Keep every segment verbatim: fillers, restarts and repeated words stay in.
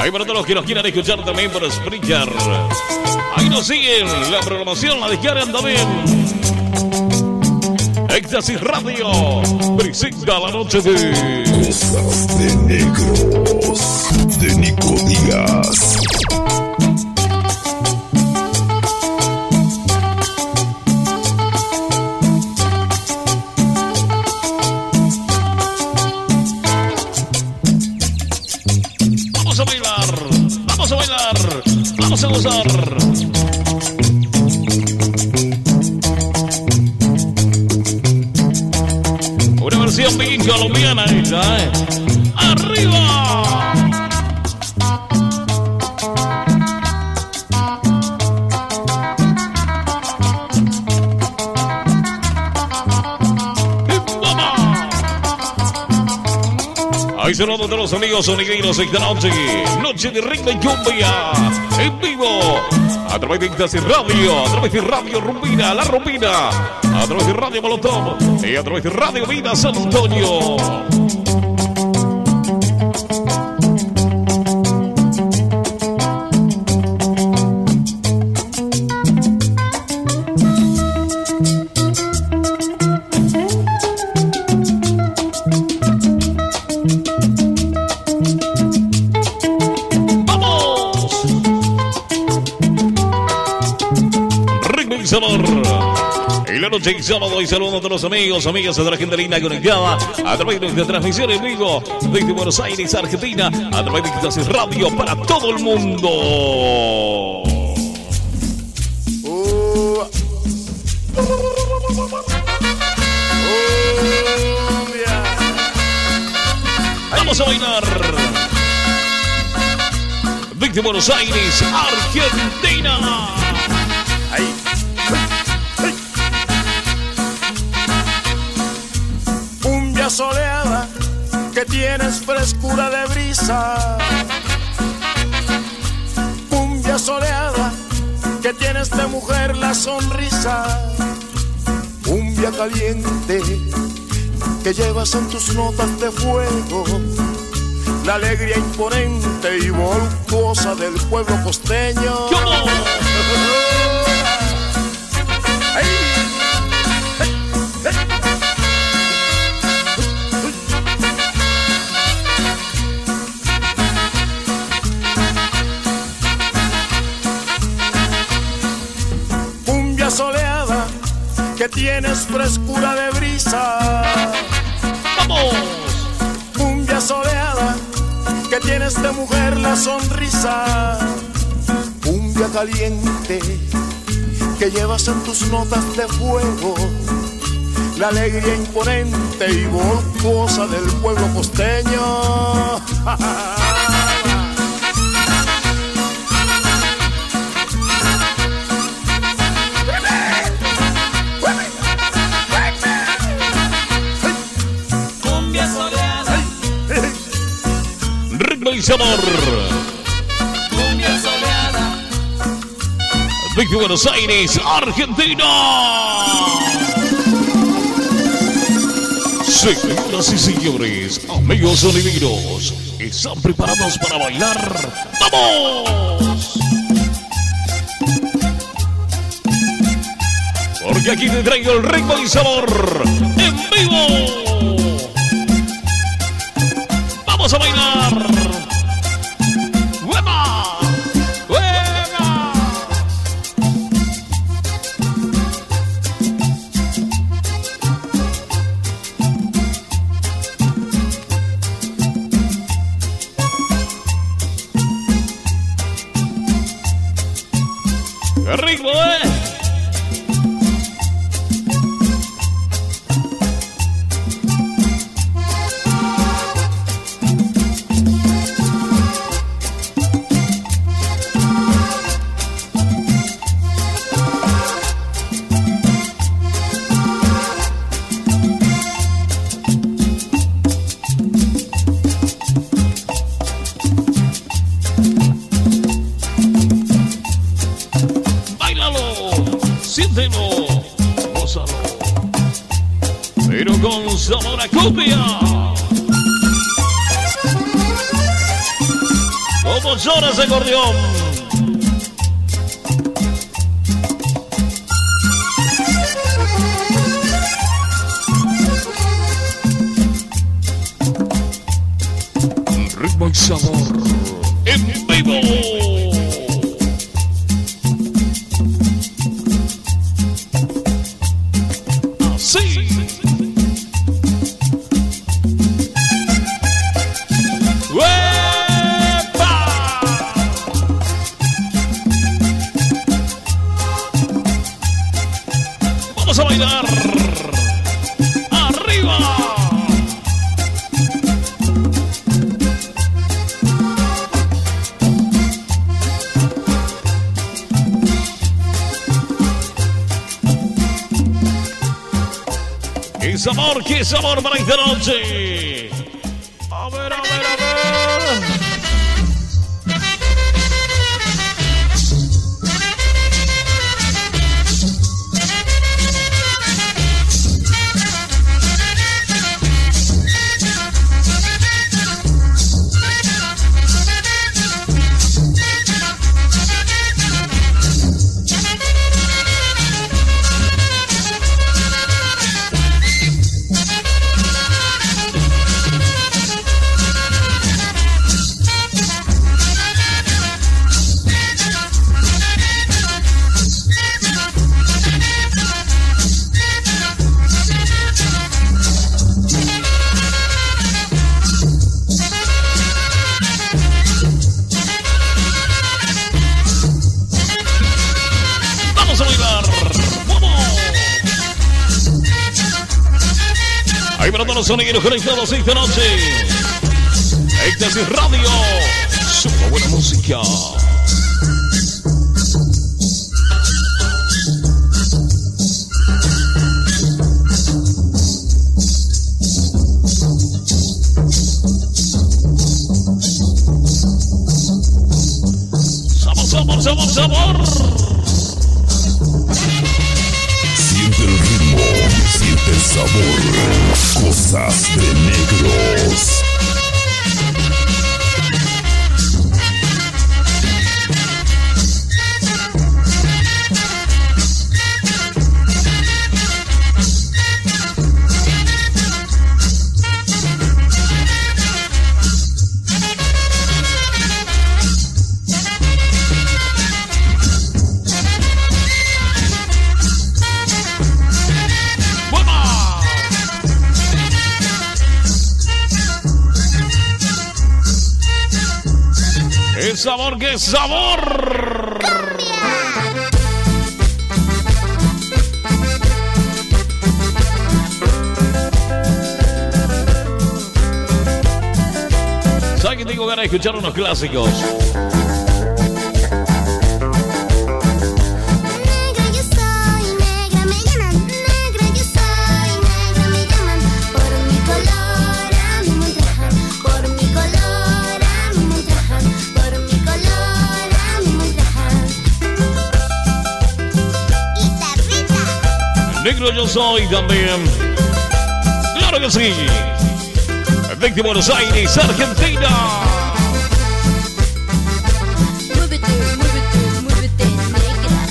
Ahí para todos los que nos quieran escuchar también por Spreaker. Ahí nos siguen. La programación la descargan también. Éxtasis Radio presenta la noche de Cosas de Negros de Nico Díaz. Vamos a bailar, vamos a bailar, vamos a gozar. Una versión bien colombiana esta, ¿eh? ¡Arriba! Ahí saludos a todos los amigos sonigueros esta noche. Noche de ritmo y cumbia. En vivo. A través de Éxtasis Radio. A través de Radio Rumbina. La Rumbina. A través de Radio Molotov. Y a través de Radio Vida San Antonio. Sabor. Y la noche y sábado y saludos a todos los amigos, amigas de la gente linda conectada a través de nuestra transmisión en vivo desde Buenos Aires, Argentina, a través de Éxtasis Radio para todo el mundo. Uh. Uh, yeah. Vamos a bailar desde Buenos Aires, Argentina. Ahí. Cumbia soleada que tienes frescura de brisa. Cumbia soleada que tienes de mujer la sonrisa. Cumbia caliente que llevas en tus notas de fuego. La alegría imponente y voluptuosa del pueblo costeño. ¿Cómo? Cumbia soleada que tienes frescura de brisa. ¡Vamos! Cumbia soleada que tienes de mujer la sonrisa. Cumbia caliente que llevas en tus notas de fuego. La alegría imponente y voluptuosa del pueblo costeño. Cumbia soleada. Ritmo y sabor. Cumbia soleada. Desde Buenos Aires, Argentina. Señoras y señores, amigos sonideros, ¿están preparados para bailar? ¡Vamos! Porque aquí te traigo el ritmo y sabor en vivo. ¡Vamos a bailar! ¡Hueva! ¡Hueva! ¡Qué ritmo, eh! Siéntelo, gózalo, pero con sabor a cumbia. Como Dos horas de acordeón. Ritmo y sabor en vivo. Así. Vamos a bailar. Arriba. ¡Qué sabor, qué sabor para esta noche! A ver, a ver, a ver. Ahí para todos los sonidos conectados esta noche. Éxtasis Radio. Super buena música. Sabor, sabor, sabor, sabor. Siente el ritmo, siente el sabor. Cosas de negros. ¡Qué sabor, qué sabor! ¿Sabes que tengo ganas de escuchar unos clásicos? Negro yo soy también. Claro que sí. Desde Buenos Aires, Argentina. Muévete, muévete, muévete, negra.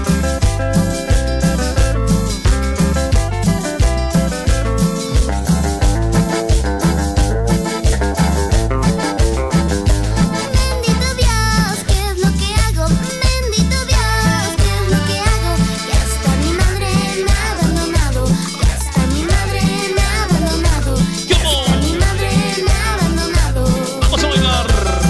Bendito Dios, ¿qué es lo que hago? Bendito Dios, ¿qué es lo que hago? Ya está mi madre me ha abandonado. Ya está mi madre me ha abandonado. Ya está mi madre me ha abandonado. Vamos a bailar.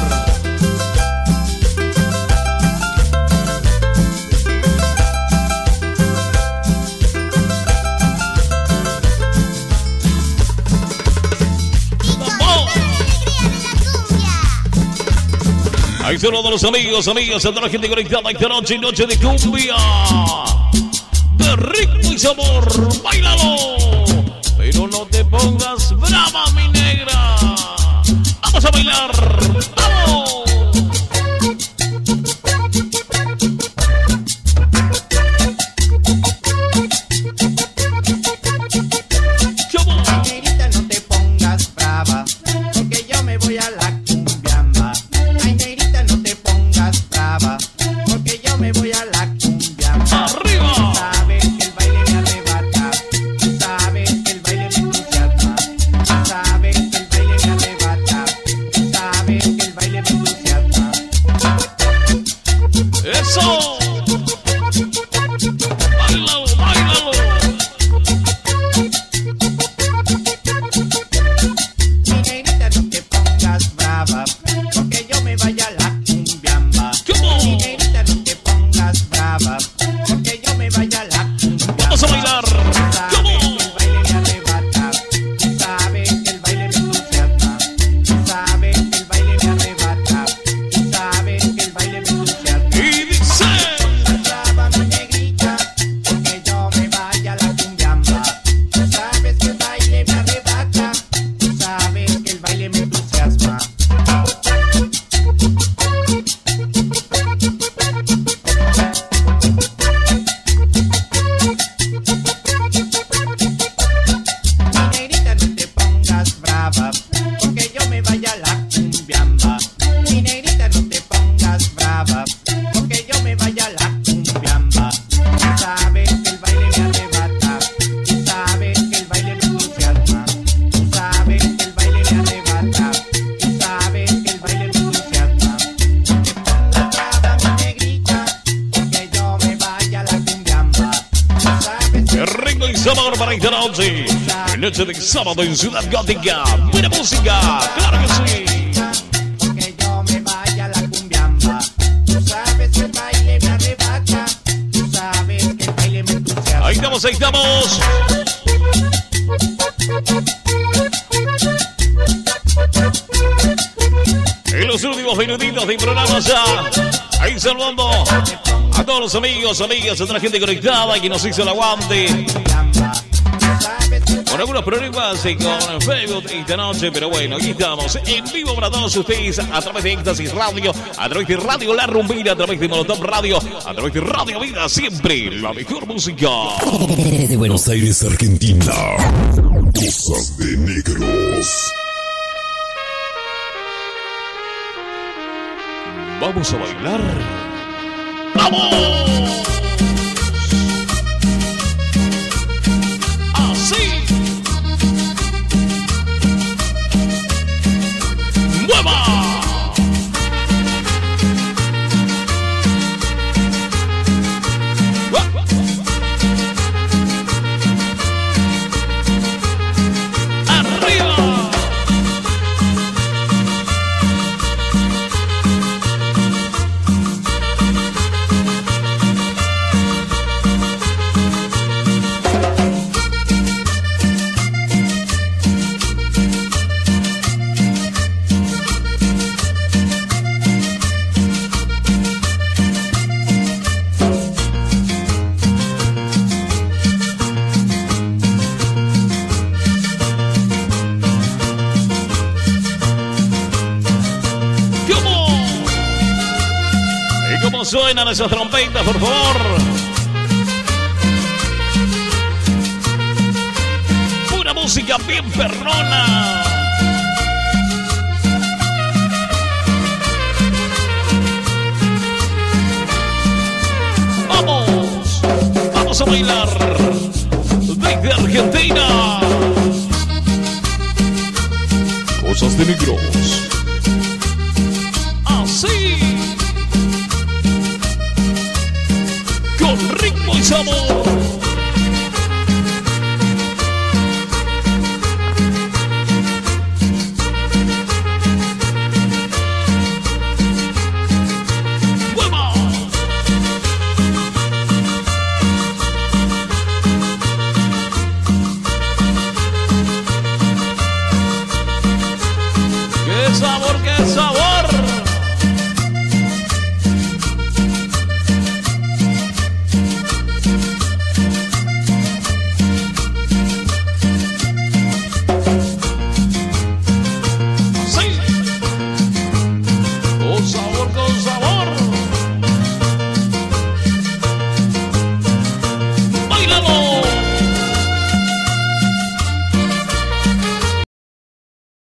Ahí son todos los amigos, amigas, a toda la gente conectada esta noche, noche de cumbia, de ritmo y sabor, bailalo, pero no te pongas brava, mi negra, vamos a bailar, vamos. Negrita, no te pongas brava, porque yo me voy a la cumbiamba. Ay, negrita, no para esta noche. Noche de sábado en Ciudad Gótica. Buena música, claro que sí. Que yo me vaya a la cumbiamba. Tú sabes que el baile me arrebata. Tú sabes que el baile me entusiasma. Ahí estamos, ahí estamos. En los últimos minutitos de programa ya. Ahí saludando a todos los amigos, amigas, a toda la gente conectada que nos hizo el aguante. Con algunos problemas y con Facebook esta noche, pero bueno, aquí estamos en vivo para todos ustedes a través de Éxtasis Radio, a través de Radio La Rumbina, a través de Molotov Radio, a través de Radio Vida, siempre la mejor música. De Buenos Aires, Argentina. Cosas de negros. Vamos a bailar. ¡Vamos! Así. ¡Mueva! ¡Arriba! Suenan esas trompetas, por favor. Pura música bien perrona. Vamos, vamos a bailar desde Argentina. Cosas de negros. Así. Con ritmo y sabor. ¡Mueva! ¡Qué sabor, qué sabor!